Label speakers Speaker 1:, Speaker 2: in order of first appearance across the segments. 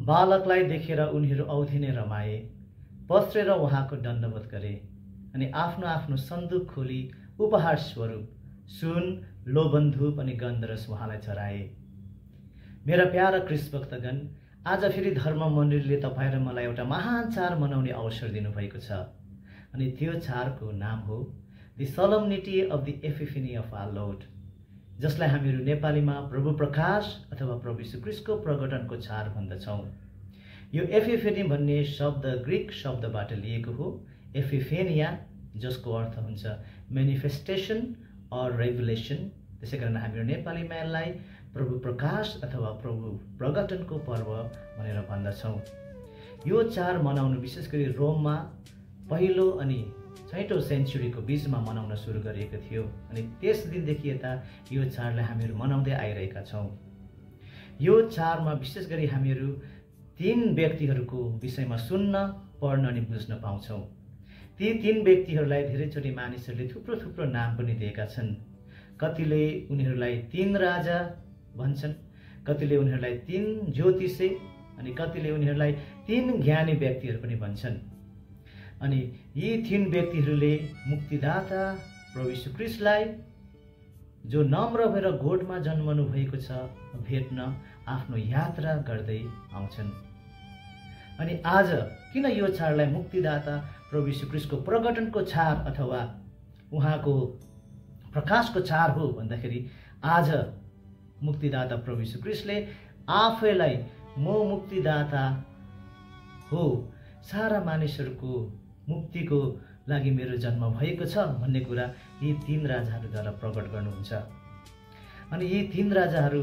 Speaker 1: बालकलाई देखेर उनीहरू औधी नै रमाए, पस्रेर उहाँको दण्डवत गरे अनि आफ्नो आफ्नो सन्दुक खोली उपहार स्वरूप सुन, लोभन धूप अनि गन्धरस उहाँलाई चढाए। मेरा प्यारा क्रिस्ट भक्तगण, आज फेरि धर्म मन्दिरले तपाईँ र मलाई एउटा महान चाड मनाउने अवसर दिनुभएको छ अनि त्यो चाडको नाम हो the solemnity of the epiphany of our lord, जसलाई हामीहरू नेपालीमा प्रभु प्रकाश अथवा प्रभु यीशु ख्रीष्टको प्रकटनको चाड भन्दछौँ। यो एपिफेनी भन्ने शब्द ग्रीक शब्दबाट लिएको हो, एपिफेनिया, जसको अर्थ हुन्छ मेनिफेस्टेसन अर रेभुलेसन। त्यसै कारण हामीहरू नेपालीमा यसलाई प्रभु प्रकाश अथवा प्रभु प्रकटनको पर्व भनेर भन्दछौँ। यो चाड मनाउनु विशेष गरी रोममा पहिलो अनि 6औं सेन्चुरीको बीचमा मनाउन सुरु गरिएको थियो अनि त्यस दिनदेखि यता यो चाडलाई हामीहरू मनाउँदै आइरहेका छौँ। यो चाडमा विशेष गरी हामीहरू 3 व्यक्तिहरूको विषयमा सुन्न, पढ्न अनि बुझ्न पाउँछौँ। ती 3 व्यक्तिहरूलाई धेरैचोटि मानिसहरूले थुप्रो थुप्रो नाम पनि दिएका छन्। कतिले उनीहरूलाई 3 राजा भन्छन्, कतिले उनीहरूलाई 3 ज्योतिषी अनि कतिले उनीहरूलाई 3 ज्ञानी व्यक्तिहरू पनि भन्छन्। अनि यी 3 व्यक्तिहरूले मुक्तिदाता प्रभु यीशु ख्रीष्टलाई, जो नम्र भएर गोठमा जन्मनु भएको छ, भेट्न आफ्नो यात्रा गर्दै आउँछन्। अनि आज किन यो चाडलाई मुक्तिदाता प्रभु यीशु ख्रीष्टको प्रकटनको चाड अथवा उहाँको प्रकाशको चाड हो भन्दाखेरि, आज मुक्तिदाता प्रभु यीशु ख्रीष्टले आफैलाई म मुक्तिदाता हो, सारा मानिसहरूको मुक्तिको लागि मेरो जन्म भएको छ भन्ने कुरा यी 3 राजाहरूद्वारा प्रकट गर्नुहुन्छ। अनि यी 3 राजाहरू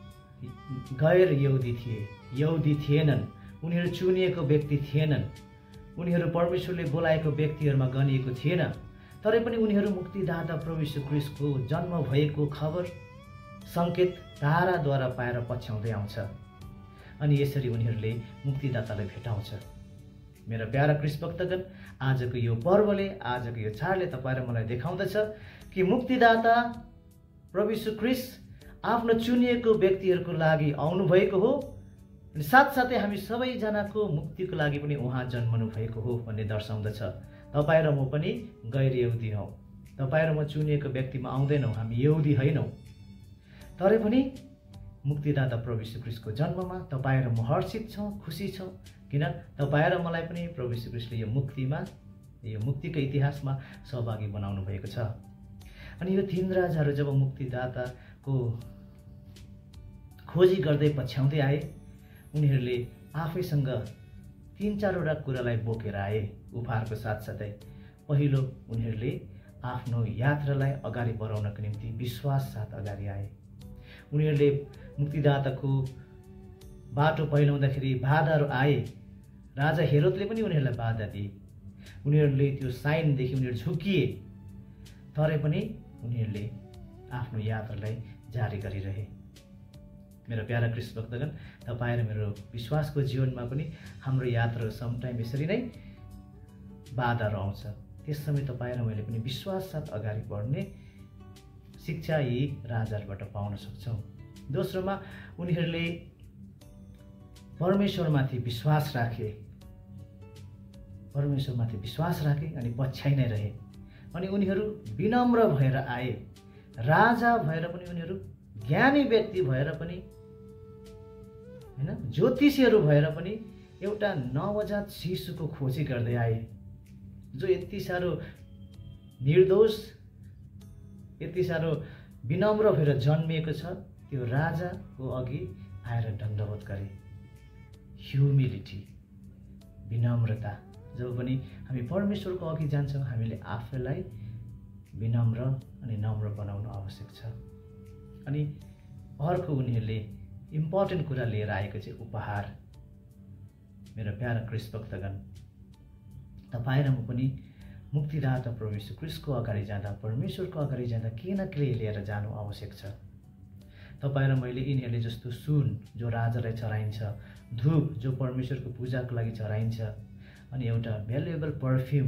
Speaker 1: गैर यहुदी थिए, यहुदी थिएनन्, उनीहरू चुनिएको व्यक्ति थिएनन्, उनीहरू परमेश्वरले बोलाएको व्यक्तिहरूमा गनिएको थिएन। तरै पनि उनीहरू मुक्तिदाता प्रभु यीशु ख्रीष्टको जन्म भएको खबर सङ्केत ताराद्वारा पाएर पछ्याउँदै आउँछ अनि यसरी उनीहरूले मुक्तिदातालाई भेटाउँछ। मेरा प्यारा क्रिस्ट भक्तगण, आजको यो पर्वले, आजको यो चाडले तपाईँ र मलाई देखाउँदछ कि मुक्तिदाता प्रभु यीशु ख्रीष्ट आफ्नो चुनिएको व्यक्तिहरूको लागि आउनुभएको हो अनि साथसाथै हामी सबैजनाको मुक्तिको लागि पनि उहाँ जन्मनु भएको हो भन्ने दर्शाउँदछ। तपाईँ र म पनि गैर यहुदी हौँ, तपाईँ र म चुनिएको व्यक्तिमा आउँदैनौँ, हामी यहुदी होइनौँ। तरै पनि मुक्तिदाता प्रभु यीशु ख्रीष्टको जन्ममा तपाईँ र म हर्षित छौँ, खुसी छौँ, किन तपाईँ र मलाई पनि प्रभु यीशु ख्रीष्टले यो मुक्तिमा, यो मुक्तिको इतिहासमा सहभागी बनाउनु भएको छ। अनि यो 3 राजाहरू जब मुक्तिदाताको खोजी गर्दै पछ्याउँदै आए, उनीहरूले आफैसँग 3-4वटा कुरालाई बोकेर आए उपहारको साथसाथै। पहिलो, उनीहरूले आफ्नो यात्रालाई अगाडि बढाउनको निम्ति विश्वास साथ अगाडि आए। उनीहरूले मुक्तिदाताको बाटो पहिलाउँदाखेरि बाधाहरू आए, राजा हेरोदले पनि उनीहरूलाई बाधा दिए, उनीहरूले त्यो साइनदेखि उनीहरू झुकिए, तरै पनि उनीहरूले आफ्नो यात्रालाई जारी गरिरहे। मेरो प्यारा क्रिस्ट भक्तगण, तपाईँ र मेरो विश्वासको जीवनमा पनि हाम्रो यात्रा समटाइम यसरी नै बाधाहरू आउँछ। त्यस समय तपाईँ र मैले पनि विश्वास साथ अगाडि बढ्ने शिक्षा यी राजाहरूबाट पाउन सक्छौँ। दोस्रोमा, उनीहरूले परमेश्वरमाथि विश्वास राखे, परमेश्वरमाथि विश्वास राखे अनि पछ्याइ नै रहे। अनि उनीहरू विनम्र भएर आए, राजा भएर पनि उनीहरू ज्ञानी व्यक्ति भएर पनि हैन, ज्योतिषीहरू भएर पनि एउटा नवजात शिशुको खोजी गर्दै आए, जो यति साह्रो निर्दोष, यति साह्रो विनम्र भएर जन्मिएको छ। त्यो राजाको अघि आएर दण्डवत गरे। ह्युमिलिटी, विनम्रता। जब पनि हामी परमेश्वरको अघि जान्छौँ, हामीले आफैलाई विनम्र अनि नम्र बनाउनु आवश्यक छ। अनि अर्को, उनीहरूले इम्पोर्टेन्ट कुरा लिएर आएको चाहिँ उपहार। मेरो प्यारा क्रिस्ट भक्तगण, तपाईँ र म पनि मुक्तिदाता प्रभु यीशु ख्रीष्टको अगाडि जाँदा, परमेश्वरको अगाडि जाँदा के न के लिएर जानु आवश्यक छ। तपाईँ र मैले यिनीहरूले जस्तो सुन जो राजालाई चढाइन्छ, धूप जो परमेश्वरको पूजाको लागि चढाइन्छ, अनि एउटा भ्यालुएबल पर्फ्युम,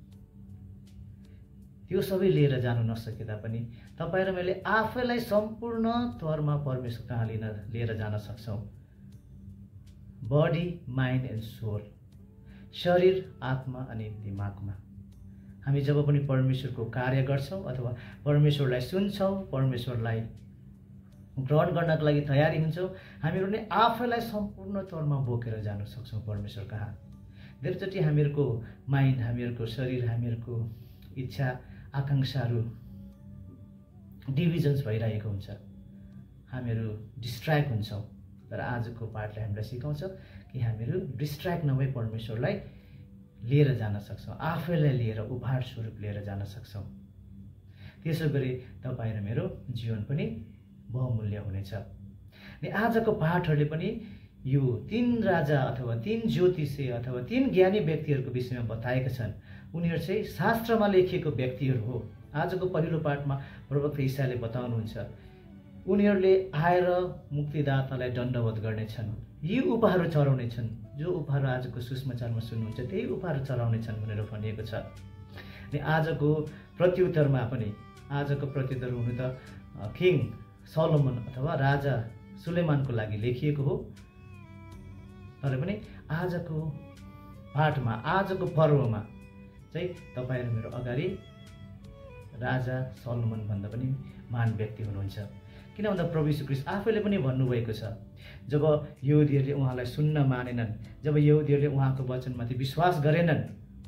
Speaker 1: त्यो सबै लिएर जानु नसके तापनि तपाईँ र मैले आफैलाई सम्पूर्ण तौरमा परमेश्वर कहाँ लिएर जान सक्छौँ। बडी, माइन्ड एन्ड सोल, शरीर, आत्मा अनि दिमागमा। हामी जब पनि परमेश्वरको कार्य गर्छौँ अथवा परमेश्वरलाई सुन्छौँ, परमेश्वरलाई ग्रहण गर्नको लागि तयारी हुन्छौँ, हामीहरू नै आफैलाई सम्पूर्ण तौरमा बोकेर जान सक्छौँ परमेश्वर कहाँ। धेरैचोटि हामीहरूको माइन्ड, हामीहरूको शरीर, हामीहरूको इच्छा आकाङ्क्षाहरू डिभिजन्स भइरहेको हुन्छ, हामीहरू डिस्ट्र्याक्ट हुन्छौँ। तर आजको पाठले हामीलाई सिकाउँछ कि हामीहरू डिस्ट्र्याक्ट नभई परमेश्वरलाई लिएर जान सक्छौँ, आफैलाई लिएर उपहार स्वरूप लिएर जान सक्छौँ। त्यसो गरी तपाईँ र मेरो जीवन पनि बहुमूल्य हुनेछ। अनि आजको पाठहरूले पनि यो 3 राजा अथवा 3 ज्योतिषी अथवा 3 ज्ञानी व्यक्तिहरूको विषयमा बताएका छन्। उनीहरू चाहिँ शास्त्रमा लेखिएको व्यक्तिहरू हो। आजको पहिलो पाठमा प्रवक्ता ईसाले बताउनुहुन्छ, उनीहरूले आएर मुक्तिदातालाई दण्डवत गर्नेछन्, यी उपहारहरू चढाउनेछन्। जो उपहार आजको सुसमाचारमा सुन्नुहुन्छ त्यही उपहार चढाउनेछन् भनेर भनिएको छ। अनि आजको प्रत्युत्तरमा पनि, आजको प्रत्युत्तर हुनु त किङ सोलोमन अथवा राजा सुलेमानको लागि लेखिएको हो, तर पनि आजको पाठमा, आजको पर्वमा चाहिँ तपाईँ र मेरो अगाडि राजा सोलोमन भन्दा पनि महान व्यक्ति हुनुहुन्छ। किन भन्दा प्रभु यीशु ख्रीष्ट आफैले पनि भन्नुभएको छ, जब यहुदीहरूले उहाँलाई सुन्न मानेनन्, जब यहुदीहरूले उहाँको वचनमाथि विश्वास गरेनन्,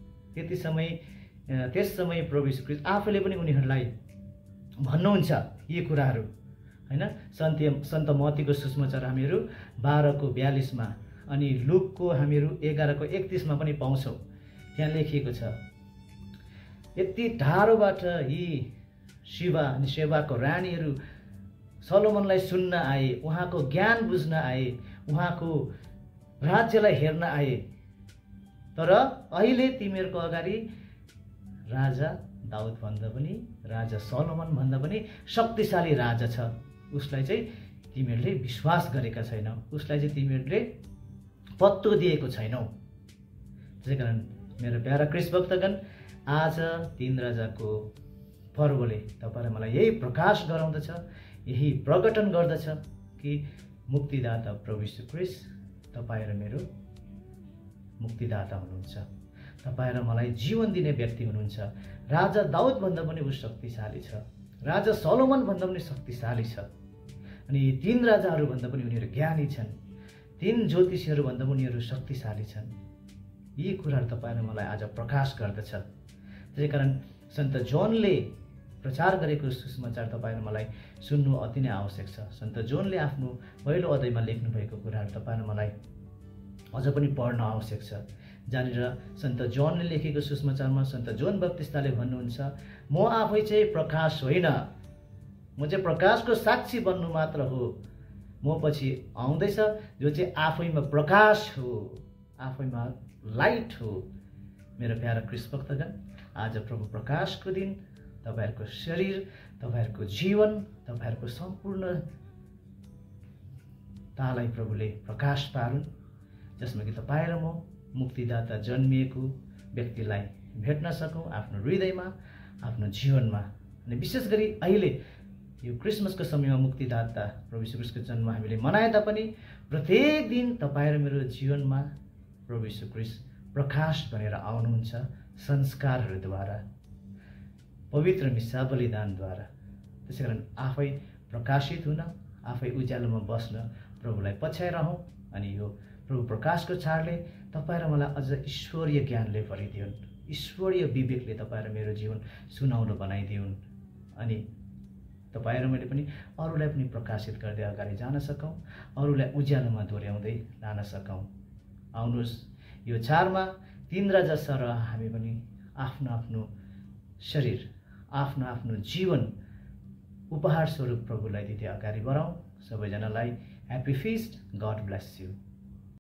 Speaker 1: त्यस समय प्रभु यीशु ख्रीष्ट आफैले पनि उनीहरूलाई भन्नुहुन्छ यी कुराहरू, हैन। सन्त मत्तीको सुसमाचार हामीहरू 12:42 अनि लुकको हामीहरू 11:31 पनि पाउँछौँ। त्यहाँ लेखिएको छ, यति टाढोबाट यी शिवा अनि शेबाको रानीहरू सोलोमनलाई सुन्न आए, उहाँको ज्ञान बुझ्न आए, उहाँको राज्यलाई हेर्न आए, तर अहिले तिमीहरूको अगाडि राजा दाउद भन्दा पनि, राजा सोलोमन भन्दा पनि शक्तिशाली राजा छ, उसलाई चाहिँ तिमीहरूले विश्वास गरेका छैनौ, उसलाई चाहिँ तिमीहरूले पत्तो दिएको छैनौ। त्यसैकारण मेरो प्यारा क्रिस्ट भक्तगण, आज 3 राजाको पर्वले तपाईलाई मलाई यही प्रकाश गराउँदछ, यही प्रकटन गर्दछ कि मुक्तिदाता प्रभु यीशु ख्रीष्ट तपाईँ र मेरो मुक्तिदाता हुनुहुन्छ, तपाईँ र मलाई जीवन दिने व्यक्ति हुनुहुन्छ। राजा दाउद भन्दा पनि ऊ शक्तिशाली छ, राजा सोलोमन भन्दा पनि शक्तिशाली छ, अनि 3 राजाहरू भन्दा पनि उनीहरू ज्ञानी छन्, 3 ज्योतिषीहरू भन्दा पनि उनीहरू शक्तिशाली छन्। यी कुराहरू तपाईँ र मलाई आज प्रकाश गर्दछ। त्यसैकारण सन्त जोनले प्रचार गरेको सुसमाचार तपाईँ र मलाई सुन्नु अति नै आवश्यक छ। सन्त जोनले आफ्नो पहिलो अध्यायमा लेख्नु भएको कुराहरू तपाईँ र मलाई अझ पनि पढ्न आवश्यक छ। जहाँनिर सन्त जोनले लेखेको सुसमाचारमा सन्त जोन बप्तिस्ताले भन्नुहुन्छ, म आफै चाहिँ प्रकाश होइन, म चाहिँ प्रकाशको साक्षी बन्नु मात्र हो, म पछि आउँदैछ जो चाहिँ आफैमा प्रकाश हो, आफैमा लाइट हो। मेरो प्यारा क्रिस्ट भक्तगण, आज प्रभु प्रकाशको दिन तपाईहरुको शरीर, तपाईहरुको जीवन, तपाईहरुको सम्पूर्ण तालाई प्रभुले प्रकाश पारुन्, जसमा कि तपाई र म मुक्तिदाता जन्मिएको व्यक्तिलाई भेट्न सकौं आफ्नो हृदयमा, आफ्नो जीवनमा। अनि विशेष गरी अहिले यो क्रिसमसको समयमा मुक्तिदाता प्रभु यीशु ख्रीष्टको जन्म हामीले मनाए तापनि प्रत्येक दिन तपाईं र मेरो जीवनमा प्रभु यीशु ख्रीष्ट प्रकाश बनेर आउनुहुन्छ संस्कारहरूद्वारा, पवित्र मिसा बलिदानद्वारा। त्यसैकारण आफै प्रकाशित हुन, आफै उज्यालोमा बस्न प्रभुलाई पछ्याइरहौं अनि यो प्रभु प्रकाशको छाडले तपाईं र मलाई अझ ईश्वरीय ज्ञानले भरिदिउन्, ईश्वरीय विवेकले तपाईं र मेरो जीवन सुनौलो बनाइदिउन् अनि तपाईं र मैले पनि अरूलाई पनि प्रकाशित गर्दै अगाडि जान सकौं, अरूलाई उज्यालोमा दोर्याउँदै लान सकौं। आउनुहोस् यो चाडमा 3 राजा सरह हामी पनि आफ्नो आफ्नो शरीर, आफ्नो आफ्नो जीवन उपहार स्वरूप प्रभुलाई दिँदै अगाडि बढौं। सबैजनालाई happy feast, God bless you.